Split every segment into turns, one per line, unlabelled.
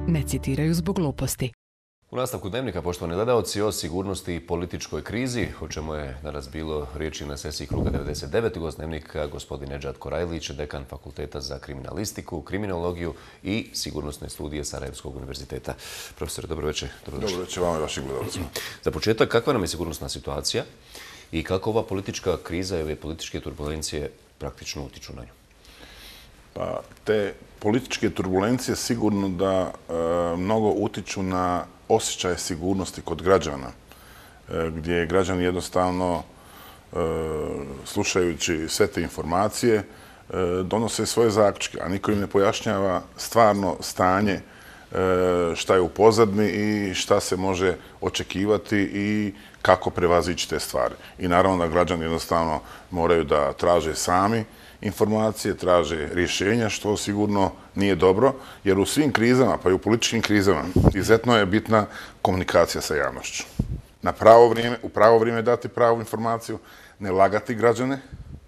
ne citiraju zbog gluposti.
U nastavku Dnevnika, poštovani gledalci, o sigurnosti i političkoj krizi, o čemu je danas bilo riječi na sesiji Kruga 99. Gost Dnevnika, gospodin Nedžad Korajlić, dekan Fakulteta za kriminalistiku, kriminologiju i sigurnosne studije Sarajevskog univerziteta. Profesore, dobro večer.
Dobro večer vama i vašim gledalcima.
Za početak, kakva nam je sigurnosna situacija i kako ova politička kriza i ove političke turbulencije praktično utiču na nju?
Pa, te političke turbulencije sigurno da mnogo utiču na osjećaj sigurnosti kod građana, gdje građani jednostavno, slušajući sve te informacije, donose svoje zaključke, a niko im ne pojašnjava stvarno stanje, šta je u pozadini i šta se može očekivati i kako prevazići te stvari. I naravno da građani jednostavno moraju da traže sami informacije, traže rješenja, što sigurno nije dobro, jer u svim krizama, pa i u političkim krizama, izuzetno je bitna komunikacija sa javnošću. U pravo vrijeme dati pravu informaciju, ne lagati građane,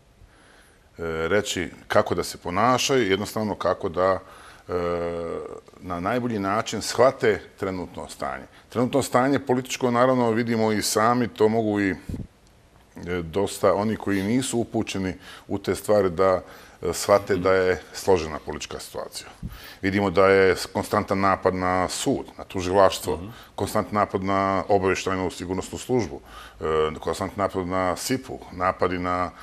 reći kako da se ponašaju, jednostavno kako da na najbolji način shvate trenutno stanje. Trenutno stanje političko, naravno, vidimo i sami, to mogu i dosta oni koji nisu upućeni u te stvari da shvate da je složena politička situacija. Vidimo da je konstantan napad na sud, na tužilaštvo, konstantan napad na obavještajnu sigurnosnu službu, konstantan napad na SIP-u, napadi na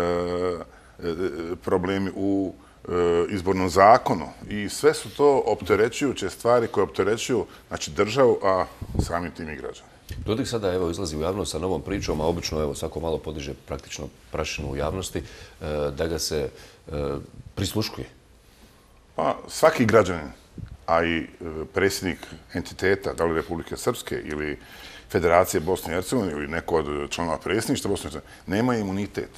problemi u izbornom zakonu i sve su to opterećujuće stvari koje opterećuju državu, a samim tim i građane.
Dodik sada izlazi u javnost sa novom pričom, a obično svako malo podiže praktično prašinu u javnosti, da ga se prisluškuje.
Pa svaki građanin, a i predsjednik entiteta, da li Republike Srpske ili Federacije Bosne i Hercegovine ili neko od članova predsjedništva Bosne i Hercegovine, nema imunitet.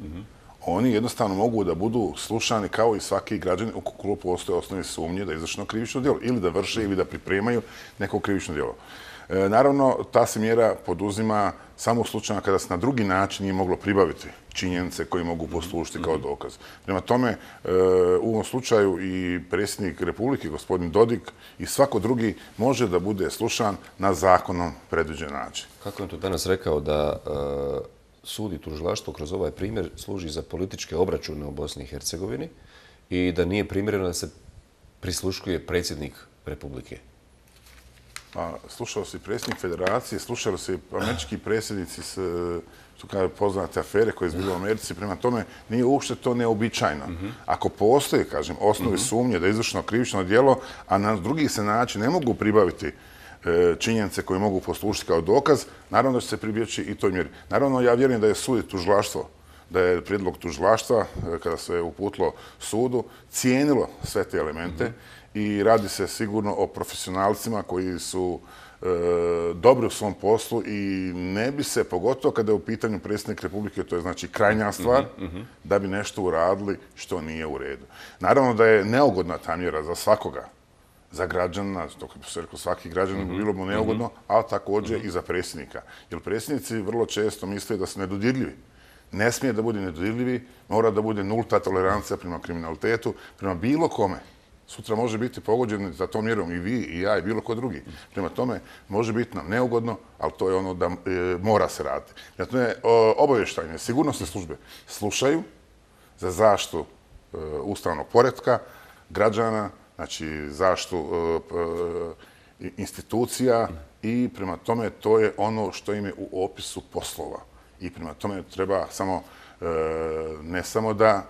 Oni jednostavno mogu da budu slušani kao i svaki građanin ukoliko postoje osnovne sumnje da je izvršeno krivično djelo ili da vrše ili da pripremaju neko krivično djelo. Naravno, ta se mjera poduzima samo u slučaju kada se na drugi način nije moglo pribaviti činjenice koje mogu poslužiti kao dokaz. Prema tome, u ovom slučaju i predsjednik Republike, gospodin Dodik, i svako drugi može da bude slušan na zakonom predviđen način.
Kako je to danas rekao da sud i tužilaštvo kroz ovaj primjer služi za političke obračune u Bosni i Hercegovini i da nije primjereno da se prisluškuje predsjednik Republike?
Pa, slušao se i predsjednik Federacije, slušali se i američki predsjednici su poznate afere koje su bile u Americi. Prema tome, nije uopšte to neobičajno. Ako postoje, kažem, osnove sumnje da je izvršeno krivično djelo, a na drugi se način ne mogu pribaviti činjenice koje mogu poslužiti kao dokaz, naravno da će se pribjeći i toj mjeri. Naravno, ja vjerujem da je sud i tužilaštvo, da je prijedlog tužilaštva, kada se uputilo sudu, cijenilo sve te elemente i radi se sigurno o profesionalcima koji su dobri u svom poslu i ne bi se, pogotovo kada je u pitanju predsjednik Republike, to je znači krajnja stvar, da bi nešto uradili što nije u redu. Naravno da je neugodna ta mjera za svakoga, za građana, to kako se rekao, svaki građan bilo mu neugodno, ali također i za predsjednika. Jer predsjednici vrlo često misle da su nedodirljivi. Ne smije da bude nedodirljivi, mora da bude nulta tolerancija prema kriminalitetu, prema bilo kome. Sutra može biti pogođen za tom mjerom i vi, i ja, i bilo ko drugi. Prema tome, može biti nam neugodno, ali to je ono da mora se raditi. Zato je obavještajne, sigurnosne službe slušaju za zaštitu ustavnog poretka građana, znači zaštitu institucija i prema tome to je ono što im je u opisu poslova. I prema tome treba samo, ne samo da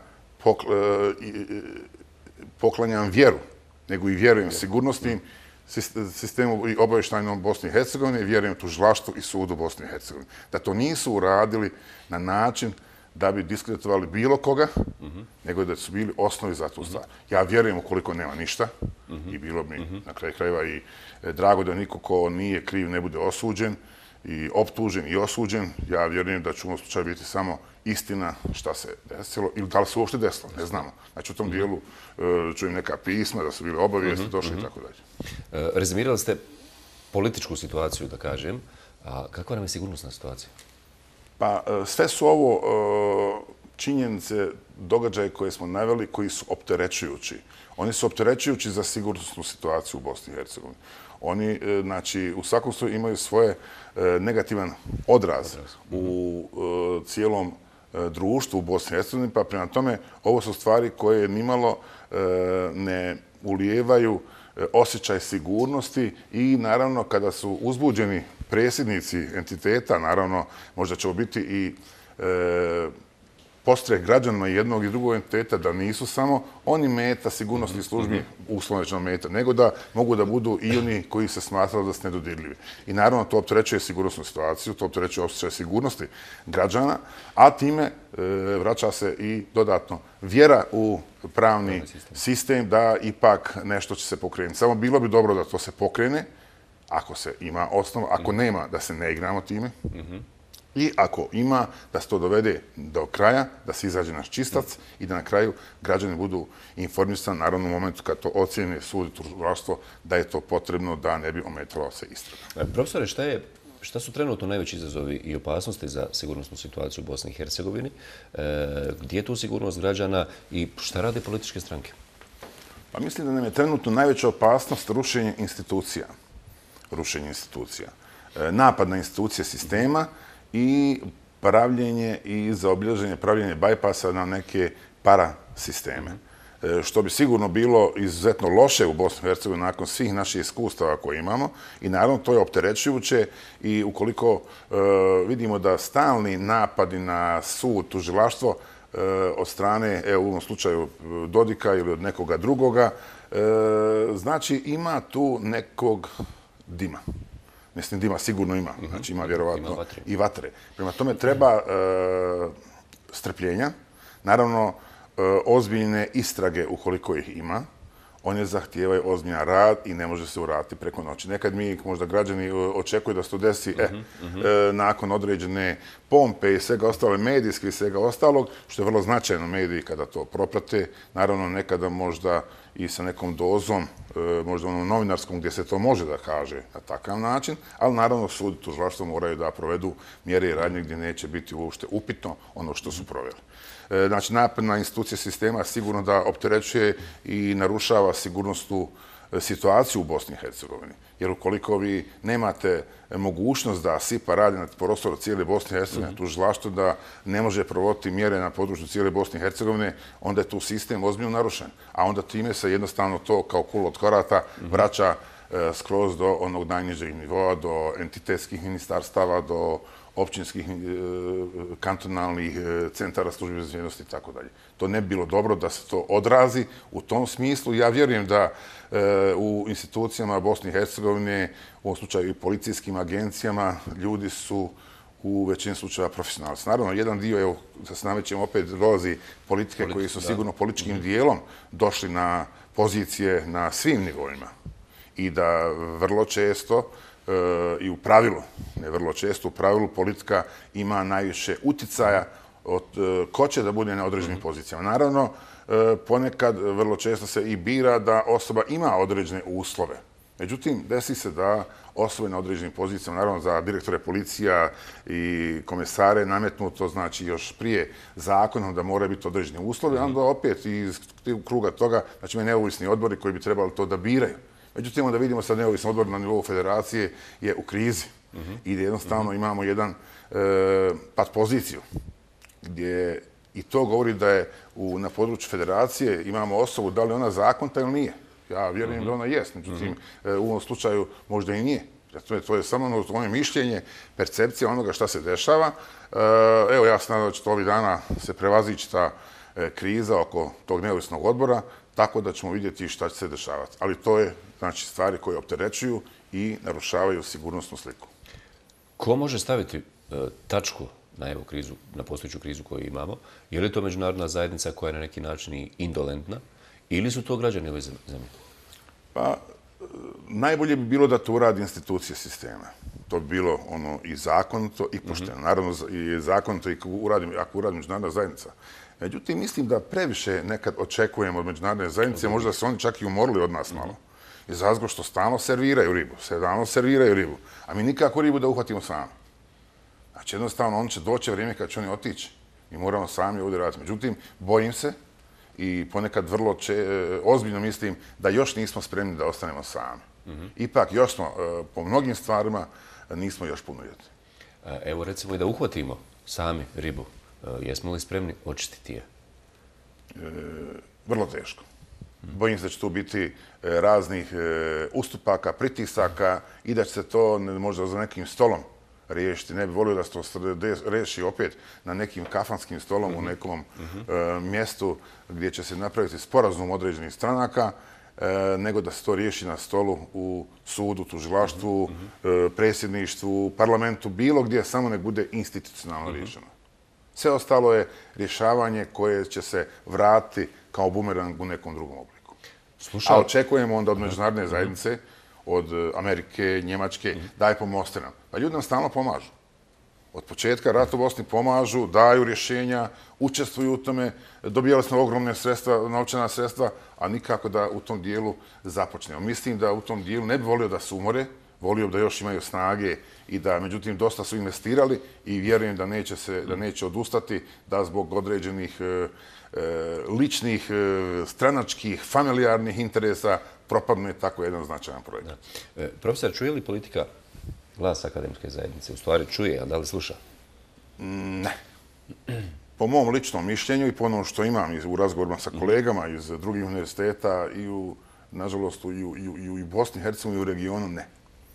poklanjam vjeru, nego i vjerujem sigurnosnim sistemu i obavještajnom Bosne i Hercegovine i vjerujem tužilaštvu i sudu Bosne i Hercegovine. Da to nisu uradili na način da bi diskreditovali bilo koga, nego da su bili osnovi za tu stvar. Ja vjerujem ukoliko nema ništa i bilo mi na kraju krajeva i drago da niko ko nije kriv ne bude osuđen i optužen i osuđen. Ja vjerujem da će u ovom slučaju biti samo istina šta se desilo ili da li se uopšte desilo, ne znamo. Znači u tom dijelu čujem neka pisma da su bili obavijesti, došli i tako dalje.
Rezimirali ste političku situaciju, da kažem. A kakva nam je sigurnosna situacija?
Pa sve su ovo činjenice, događaje koje smo naveli, koji su opterećujući. Oni su opterećujući za sigurnosnu situaciju u Bosni i Hercegovini. Oni, znači, u svakom slučaju imaju svoje negativan odraz u cijelom društvu u Bosni i Hercegovini, pa prema tome ovo su stvari koje nimalo ne ulijevaju osjećaj sigurnosti i naravno kada su uzbuđeni predsjednici entiteta, naravno možda će biti i postreh građanima jednog i drugog entiteta da nisu samo oni meta sigurnosnih službi, uslovno meta, nego da mogu da budu i oni koji se smatrali da su nedodirljivi. I naravno to opterećuje sigurnosnu situaciju, to opterećuje osjećaj sigurnosti građana, a time vraća se i dodatno vjera u pravni sistem da ipak nešto će se pokrenuti. Samo bilo bi dobro da to se pokrene, ako se ima osnova, ako nema da se ne igramo time. I ako ima, da se to dovede do kraja, da se izađe naš čistac i da na kraju građani budu informisani, naravno u momentu kad to ocijene sud i tužilaštvo, da je to potrebno da ne bi ometalo se istraga.
Profesore, šta su trenutno najveći izazovi i opasnosti za sigurnosnu situaciju u Bosni i Hercegovini? Gdje je tu sigurnost građana i šta rade političke stranke?
Pa mislim da nam je trenutno najveća opasnost rušenje institucija. Napad na institucije sistema i pravljenje i zaobilaženje, pravljenje bajpasa na neke parasisteme. Što bi sigurno bilo izuzetno loše u Bosni i Hercegovini nakon svih naših iskustava koje imamo i naravno to je opterećujuće i ukoliko vidimo da stalni napadi na sud, tužilaštvo od strane, evo u ovom slučaju Dodika ili od nekoga drugoga, znači ima tu nekog dima. Mislim, dima sigurno ima, znači ima vjerovatno i vatre. Prema tome treba strpljenja, naravno ozbiljne istrage ukoliko ih ima, one zahtijevaju ozbiljan rad i ne može se uraditi preko noći. Nekad mi, možda građani očekuju da se to desi nakon određene pompe i svega ostalog, medijski i svega ostalog, što je vrlo značajno mediji kada to proprate. Naravno, nekada možda i sa nekom dozom, možda onom novinarskom gdje se to može da kaže na takav način, ali naravno sud i tužilaštvo moraju da provedu mjere i radnje gdje neće biti uopšte upitno ono što su proveli. Znači, napad na institucije sistema sigurno da opterećuje i narušava sigurnosnu situaciju u Bosni i Hercegovini. Jer ukoliko vi nemate mogućnost da SIPA radi na prostoru cijele Bosne i Hercegovine, tužilaštvo da ne može provoditi mjere na području cijele Bosne i Hercegovine, onda je tu sistem ozbiljno narušen. A onda time se jednostavno to kao kula od karata vraća skroz do onog najnižeg nivoa, do entitetskih ministarstava, do općinskih, kantonalnih centara službe bezbjednosti i tako dalje. To ne bi bilo dobro da se to odrazi u tom smislu. Ja vjerujem da u institucijama Bosne i Hercegovine, u ovom slučaju i policijskim agencijama, ljudi su u većini slučajeva profesionalci. Naravno, jedan dio, evo, da se namećemo opet, dolazi politike koji su sigurno političkim dijelom došli na pozicije na svim nivoima i da vrlo često i u pravilu, ne vrlo često, u pravilu politika ima najviše uticaja od ko će da bude na određenim pozicijama. Naravno, ponekad vrlo često se i bira da osoba ima određene uslove. Međutim, desi se da osobe na određenim pozicijama, naravno za direktore policija i komesare nametnuto, znači još prije zakonom da moraju biti određeni uslovi, a onda opet iz kruga toga, znači imaju neovisni odbori koji bi trebali to da biraju. Međutim, da vidimo sad neovisni odbor na nivou federacije je u krizi i da jednostavno imamo jedan pad poziciju gdje i to govori da je na području federacije imamo osobu da li ona zakonita ili nije. Ja vjerujem da ona jest, međutim u ovom slučaju možda i nije. To je samo moje mišljenje, percepcija onoga šta se dešava. Evo, ja se nadam da će to ovih dana se prevazići ta kriza oko tog neovisnog odbora, tako da ćemo vidjeti šta će se dešavati. Ali to je, znači, stvari koje opterećuju i narušavaju sigurnosnu sliku.
Ko može staviti tačku na evo krizu, na postojeću krizu koju imamo? Je li to međunarodna zajednica koja je na neki način indolentna ili su to građani ove zemlje?
Pa, najbolje bi bilo da to uradi institucije sistema. To bi bilo ono i zakonito i pošteno. Naravno, i zakonito i ako uradi međunarodna zajednica. Međutim, mislim da previše nekad očekujemo od međunarodne zajednice, možda se oni čak i umorili od nas malo. Iz razloga što stalno serviraju ribu, a mi nikako ribu da uhvatimo sami. Znači, jednostavno, on će doći vrijeme kad će oni otići. Mi moramo sami ovdje raditi. Međutim, bojim se i ponekad vrlo ozbiljno mislim da još nismo spremni da ostanemo sami. Ipak još smo, po mnogim stvarima, nismo još punoljetni.
Evo recimo i da uhvatimo sami ribu. Jesmo li spremni očistiti je?
Vrlo teško. Bojim se da će tu biti raznih ustupaka, pritisaka i da će se to možda za nekim stolom riješiti. Ne bih volio da se to riješi opet na nekim kafanskim stolom u nekom mjestu gdje će se napraviti sporazum određenih stranaka, nego da se to riješi na stolu u sudu, tužilaštvu, predsjedništvu, parlamentu, bilo gdje, samo ne bude institucionalno riješeno. Sve ostalo je rješavanje koje će se vratiti kao bumerang u nekom drugom obliku. A očekujemo onda od međunarodne zajednice, od Amerike, Njemačke, daj pomoste nam. Pa ljudi nam stalno pomažu. Od početka rata u Bosni pomažu, daju rješenja, učestvuju u tome, dobijali smo ogromne sredstva, novčana sredstva, a nikako da u tom dijelu započnemo. Mislim da u tom dijelu ne bi volio da se umore, volio bi da još imaju snage i da, međutim, dosta su investirali i vjerujem da neće odustati, da zbog određenih ličnih, stranačkih, familijarnih interesa propadne tako jedan značajan projekt.
Profesor, čuje li politika glas akademske zajednice? U stvari čuje, a da li sluša?
Ne. Po mom ličnom mišljenju i po onom što imam u razgovorima sa kolegama iz drugih univerziteta i nažalost i u Bosni, Hercegovini i u regionu, ne.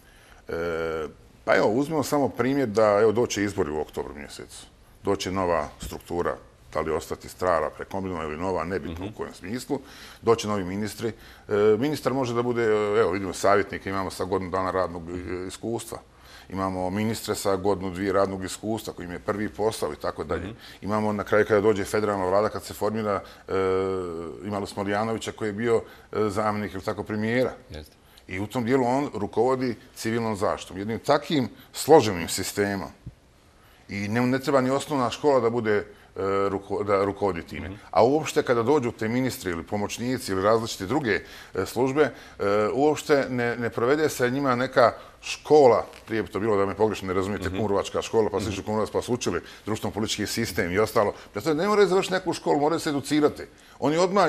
Pa evo, uzmimo samo primjer da doće izbori u oktobru mjesecu. Doće nova struktura, da li ostati stara, prekombinova ili nova, nebitno u kojem smislu. Doće novi ministri. Ministar može da bude, evo vidimo savjetnike, imamo sa godinu dana radnog iskustva. Imamo ministre sa godinu, dvije radnog iskustva koji im je prvi posao i tako dalje. Imamo na kraju kada dođe federalna vlada, kad se formira, imali smo Lijanovića koji je bio zamjenik ili tako premijera. I u tom dijelu on rukovodi civilnom zaštitom. Jednim takvim složenim sistemom i ne treba ni osnovna škola da bude da rukovodi time. A uopšte kada dođu te ministri ili pomoćnici ili različite druge službe, uopšte ne provede se njima neka škola, prije bi to bilo da me pogrešno ne razumijete, kumrovačka škola, pa su išli kumrovac, pa su učili društveno-politički sistem i ostalo. Zato ne moraju završiti neku školu, moraju se educirati. Oni odmah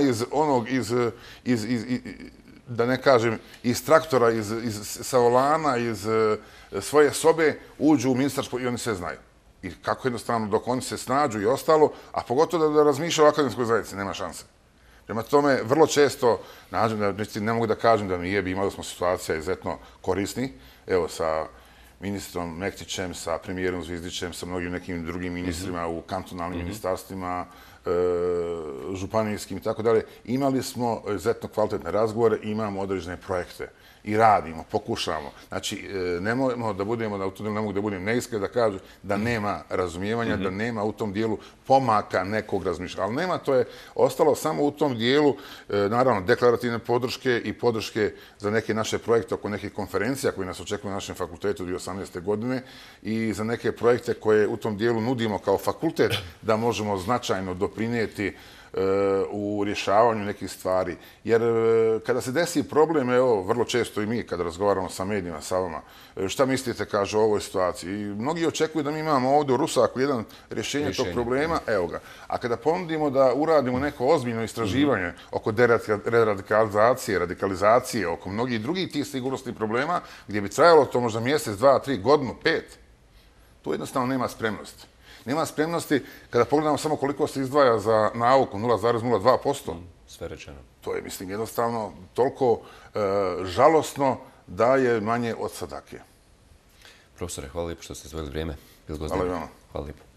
da ne kažem, iz traktora, iz savolana, iz svoje sobe uđu u ministarstvo i oni sve znaju. I kako jednostavno dok oni se snađu i ostalo, a pogotovo da razmišljaju o akademskoj zajednici, nema šanse. Prema tome, vrlo često, ne mogu da kažem da mi je, imali smo situacija izuzetno korisni, evo sa ministrom Mektićem, sa premijerom Zvizdićem, sa mnogim nekim drugim ministrima u kantonalnim ministarstvima, županijskim i tako dalje. Imali smo izuzetno kvalitetne razgovore, imamo određene projekte i radimo, pokušamo. Znači, nemojmo da budemo, ne mogu da budem neiskren da kažu da nema razumijevanja, da nema u tom dijelu pomaka nekog razmišljanja. Ali nema, to je ostalo samo u tom dijelu, naravno, deklarativne podrške i podrške za neke naše projekte oko nekih konferencija koji nas očekuju na našem fakultetu 2018. godine i za neke projekte koje u tom dijelu nudimo kao fakultet da možemo značajno doprinijeti u rješavanju nekih stvari. Jer kada se desi problem, evo, vrlo često i mi kada razgovaramo sa medijima, sa vama, šta mislite, kaže, o ovoj situaciji? I mnogi očekuju da mi imamo ovdje u Rusaku jedan rješenje tog problema, evo ga. A kada ponudimo da uradimo neko ozbiljno istraživanje oko deradikalizacije, radikalizacije, oko mnogih drugih tih sigurnosnih problema, gdje bi trajalo to možda mjesec, 2, 3, godinu, 5, tu jednostavno nema spremnosti. Nema spremnosti kada pogledamo samo koliko se izdvaja za nauku, 0,02%.
Sve rečeno.
To je, mislim, jednostavno toliko žalosno da je manje od sadake.
Profesore, hvala lijepo što ste izdvojili vrijeme.
Hvala i vama.
Hvala lijepo.